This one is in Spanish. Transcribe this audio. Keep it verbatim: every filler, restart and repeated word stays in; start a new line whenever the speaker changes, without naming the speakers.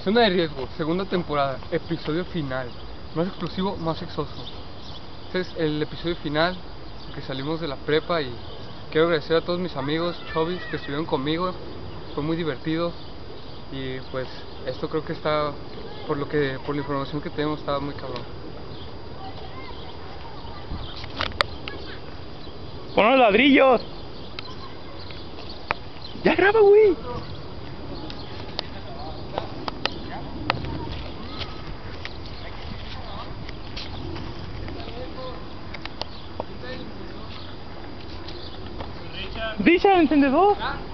Zona de riesgo, segunda temporada, episodio final. Más explosivo, más sexoso. Este es el episodio final que salimos de la prepa y quiero agradecer a todos mis amigos chovis que estuvieron conmigo. Fue muy divertido y pues esto creo que está, por lo que por la información que tenemos, estaba muy cabrón.
¡Pon los ladrillos! ¡Ya graba, güey! ¡Richard, encendedor!